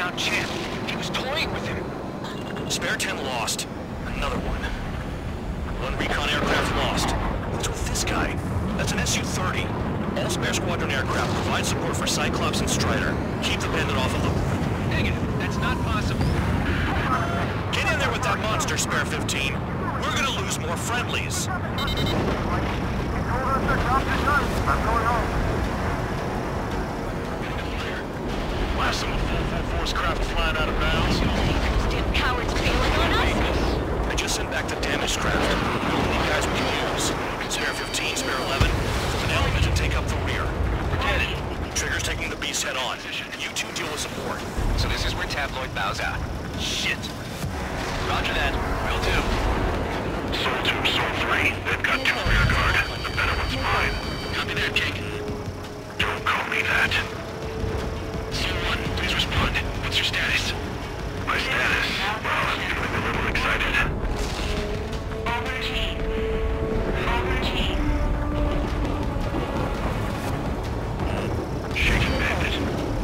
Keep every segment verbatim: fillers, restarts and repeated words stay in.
down Champ. He was toying with him. Spare ten lost. Another one. One recon aircraft lost. What's with this guy? That's an S U thirty. All spare squadron aircraft provide support for Cyclops and Strider. Keep the bandit off of them. Negative. That's not possible. Get in there with that monster, Spare fifteen. We're gonna lose more friendlies. Last some full full force craft flying out of bounds. Those damn cowards bailing on us? I just sent back the damaged craft. The only guys we can use. Spare fifteen, Spare eleven. From an element to take up the rear. Get it. Trigger's taking the beast head on. You two deal with support. So this is where Tabloid bows out. Shit. Roger that. Will do. Soul two, Soul three. They've got two rear guard. The better one's mine. Copy that, Jake. Don't call me that. Soul one, please respond. What's your status? My status? Well, I'm feeling a little excited. Overachieve. Overachieve. Shaking bandit.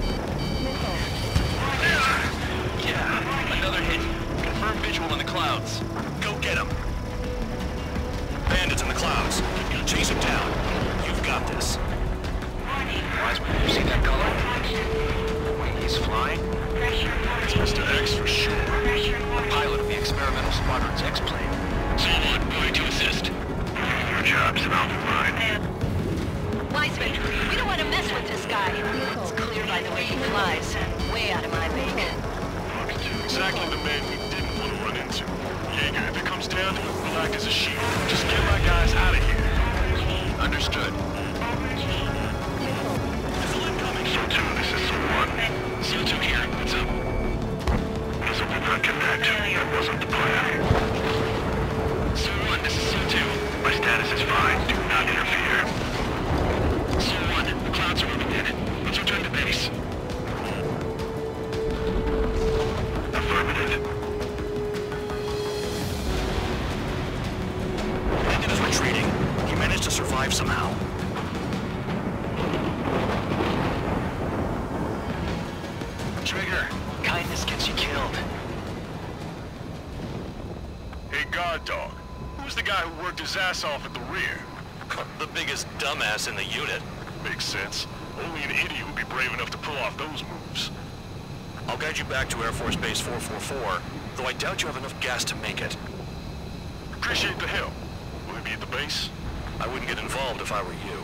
Yeah, another hit. Confirm visual in the clouds. Go get him. Bandits in the clouds. Chase him down. You've got this. Wiseman, you see that color? The way he's flying? It's Mister X for sure. Pilot of the experimental squadron's X-plane. Someone going to assist. Your job's about mine. Wiseman, we don't want to mess with this guy. It's clear by the way he flies. Way out of my league. Exactly the man we didn't want to run into. Jaeger, if it comes down to it, we'll act as a shield. Just get my guys out of here. Understood. Missile incoming. Soul two, this is Soul one. Soul two here. What's up? Missile did not connect. That wasn't the plan. Soul one, this is Soul two. My status is fine. Do not interfere. Soul one, the clouds are moving in. Let's return to base. Affirmative. Bandit is retreating. He managed to survive somehow. Trigger, kindness gets you killed. Hey, guard dog. Who's the guy who worked his ass off at the rear? The biggest dumbass in the unit. Makes sense. Only an idiot would be brave enough to pull off those moves. I'll guide you back to Air Force Base four four four, though I doubt you have enough gas to make it. Appreciate the help. Will he be at the base? I wouldn't get involved if I were you.